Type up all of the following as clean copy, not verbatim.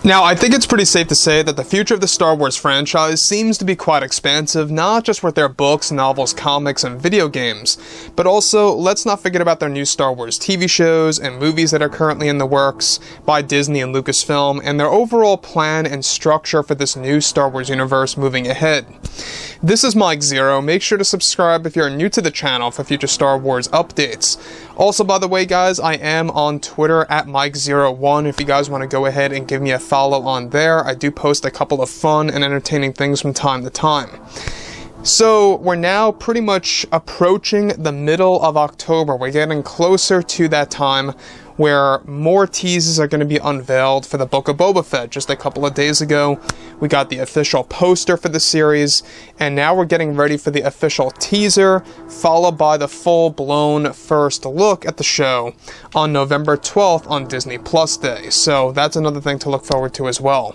Now, I think it's pretty safe to say that the future of the Star Wars franchise seems to be quite expansive, not just with their books, novels, comics, and video games, but also, let's not forget about their new Star Wars TV shows and movies that are currently in the works by Disney and Lucasfilm, and their overall plan and structure for this new Star Wars universe moving ahead. This is Mike Zero. Make sure to subscribe if you're new to the channel for future Star Wars updates. Also, by the way, guys, I am on Twitter at Mike01 if you guys want to go ahead and give me a follow on there. I do post a couple of fun and entertaining things from time to time. So, we're now pretty much approaching the middle of October. We're getting closer to that time where more teases are going to be unveiled for the Book of Boba Fett. Just a couple of days ago, we got the official poster for the series, and now we're getting ready for the official teaser, followed by the full-blown first look at the show on November 12th on Disney Plus Day. So that's another thing to look forward to as well.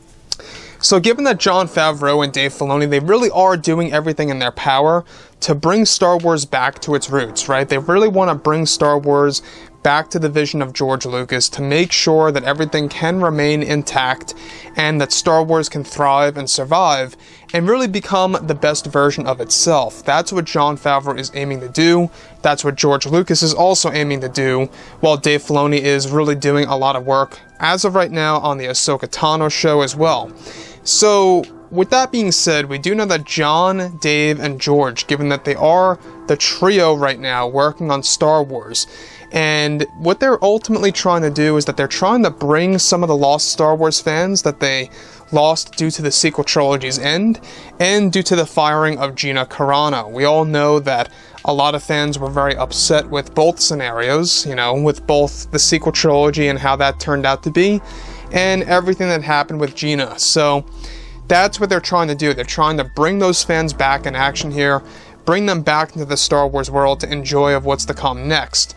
So given that Jon Favreau and Dave Filoni, they really are doing everything in their power to bring Star Wars back to its roots, right? They really want to bring Star Wars back to the vision of George Lucas to make sure that everything can remain intact and that Star Wars can thrive and survive and really become the best version of itself. That's what Jon Favreau is aiming to do. That's what George Lucas is also aiming to do, while Dave Filoni is really doing a lot of work as of right now on the Ahsoka Tano show as well. So, with that being said, we do know that Jon, Dave, and George, given that they are the trio right now working on Star Wars, and what they're ultimately trying to do is that they're trying to bring some of the lost Star Wars fans that they lost due to the sequel trilogy's end, and due to the firing of Gina Carano. We all know that a lot of fans were very upset with both scenarios, you know, with both the sequel trilogy and how that turned out to be, and everything that happened with Gina. So that's what they're trying to do. They're trying to bring those fans back in action here, bring them back into the Star Wars world to enjoy of what's to come next.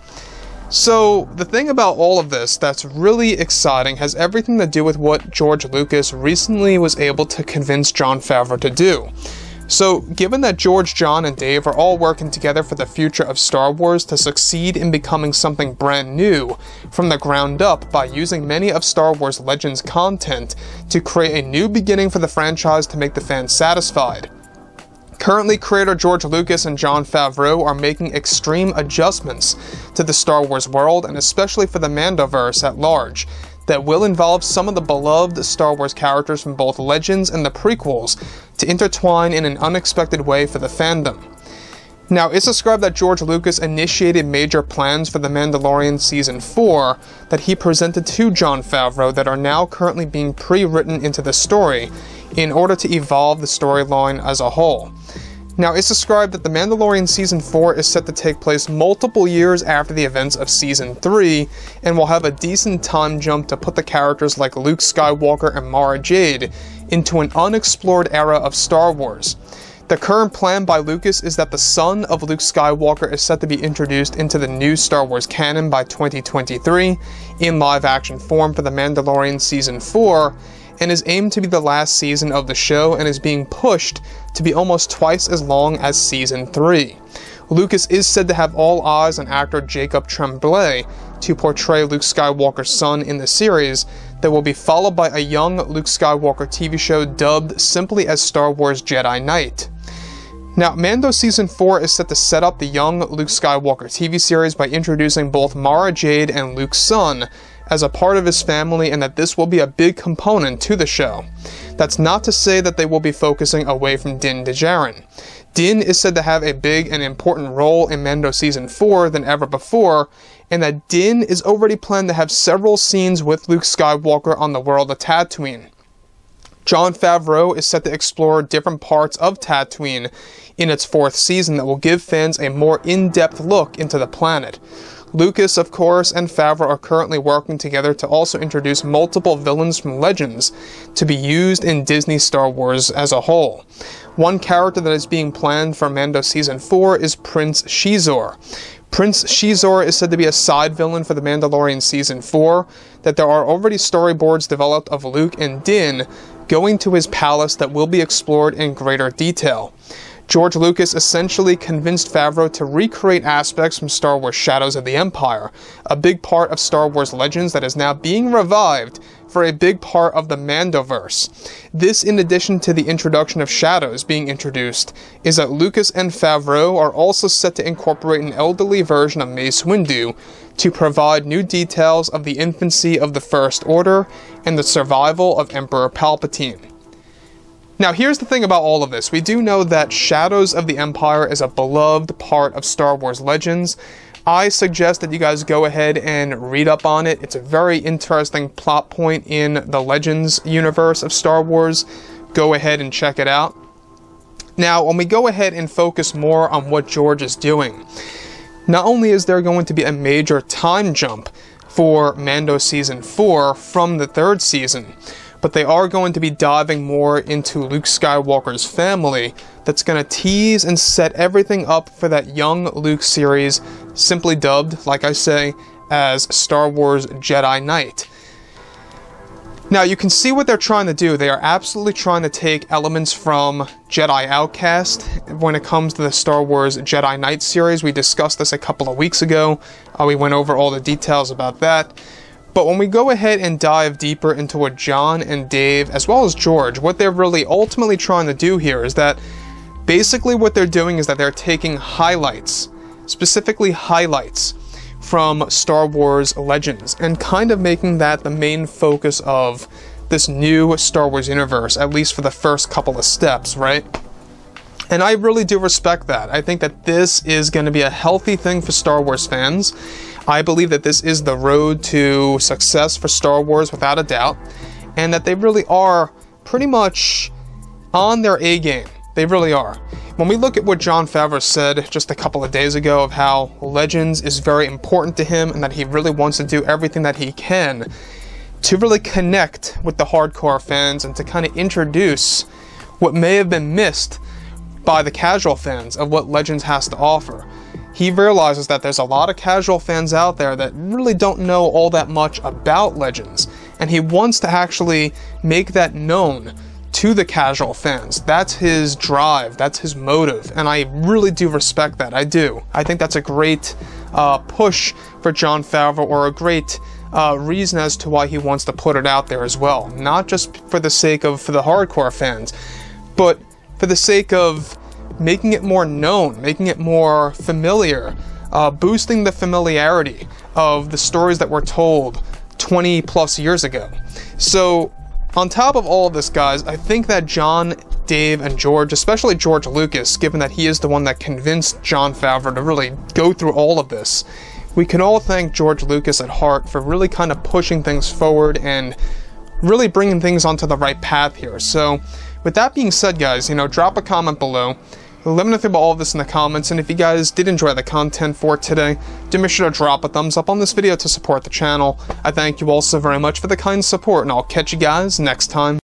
So, the thing about all of this that's really exciting has everything to do with what George Lucas recently was able to convince Jon Favreau to do. So, given that George, Jon, and Dave are all working together for the future of Star Wars to succeed in becoming something brand new from the ground up by using many of Star Wars Legends content to create a new beginning for the franchise to make the fans satisfied. Currently, creator George Lucas and Jon Favreau are making extreme adjustments to the Star Wars world, and especially for the mandoverse at large, that will involve some of the beloved Star Wars characters from both Legends and the prequels to intertwine in an unexpected way for the fandom. Now, it's described that George Lucas initiated major plans for The Mandalorian Season 4 that he presented to Jon Favreau that are now currently being pre-written into the story in order to evolve the storyline as a whole. Now, it's described that The Mandalorian Season 4 is set to take place multiple years after the events of Season 3, and will have a decent time jump to put the characters like Luke Skywalker and Mara Jade into an unexplored era of Star Wars. The current plan by Lucas is that the son of Luke Skywalker is set to be introduced into the new Star Wars canon by 2023 in live-action form for The Mandalorian Season 4, and is aimed to be the last season of the show and is being pushed to be almost twice as long as Season 3. Lucas is said to have all eyes on actor Jacob Tremblay to portray Luke Skywalker's son in the series that will be followed by a young Luke Skywalker TV show dubbed simply as Star Wars Jedi Knight. Now, Mando Season 4 is set to set up the young Luke Skywalker TV series by introducing both Mara Jade and Luke's son as a part of his family, and that this will be a big component to the show. That's not to say that they will be focusing away from Din Djarin. Din is said to have a big and important role in Mando Season 4 than ever before, and that Din is already planned to have several scenes with Luke Skywalker on the world of Tatooine. Jon Favreau is set to explore different parts of Tatooine in its 4th season that will give fans a more in-depth look into the planet. Lucas, of course, and Favreau are currently working together to also introduce multiple villains from Legends to be used in Disney Star Wars as a whole. One character that is being planned for Mando Season 4 is Prince Xizor. Prince Xizor is said to be a side villain for The Mandalorian Season 4, that there are already storyboards developed of Luke and Din going to his palace that will be explored in greater detail. George Lucas essentially convinced Favreau to recreate aspects from Star Wars Shadows of the Empire, a big part of Star Wars Legends that is now being revived for a big part of the mandoverse. This, in addition to the introduction of shadows being introduced, is that Lucas and Favreau are also set to incorporate an elderly version of Mace Windu to provide new details of the infancy of the First Order and the survival of Emperor Palpatine. Now, here's the thing about all of this. We do know that Shadows of the Empire is a beloved part of Star Wars Legends. I suggest that you guys go ahead and read up on it. It's a very interesting plot point in the Legends universe of Star Wars. Go ahead and check it out. Now, when we go ahead and focus more on what George is doing, not only is there going to be a major time jump for Mando Season 4 from the 3rd season, but they are going to be diving more into Luke Skywalker's family that's going to tease and set everything up for that young Luke series, simply dubbed, like I say, as Star Wars Jedi Knight. Now, you can see what they're trying to do. They are absolutely trying to take elements from Jedi Outcast when it comes to the Star Wars Jedi Knight series. We discussed this a couple of weeks ago. We went over all the details about that. But when we go ahead and dive deeper into what John and Dave, as well as George, what they're really ultimately trying to do here is that basically what they're doing is that they're taking highlights, specifically highlights, from Star Wars Legends, and kind of making that the main focus of this new Star Wars universe, at least for the first couple of steps, right? And I really do respect that. I think that this is going to be a healthy thing for Star Wars fans. I believe that this is the road to success for Star Wars without a doubt, and that they really are pretty much on their A game. They really are. When we look at what Jon Favreau said just a couple of days ago of how Legends is very important to him and that he really wants to do everything that he can to really connect with the hardcore fans and to kind of introduce what may have been missed by the casual fans of what Legends has to offer. He realizes that there's a lot of casual fans out there that really don't know all that much about Legends, and he wants to actually make that known to the casual fans. That's his drive, that's his motive, and I really do respect that. I do. I think that's a great push for Jon Favreau, or a great reason as to why he wants to put it out there as well. Not just for the sake of for the hardcore fans, but for the sake of making it more known, making it more familiar, boosting the familiarity of the stories that were told 20 plus years ago. So, on top of all of this, guys, I think that John, Dave, and George, especially George Lucas, given that he is the one that convinced Jon Favreau to really go through all of this, we can all thank George Lucas at heart for really kind of pushing things forward and really bringing things onto the right path here. So, with that being said, guys, drop a comment below. Let me know about all of this in the comments, and if you guys did enjoy the content for today, do make sure to drop a thumbs up on this video to support the channel. I thank you all so very much for the kind support, and I'll catch you guys next time.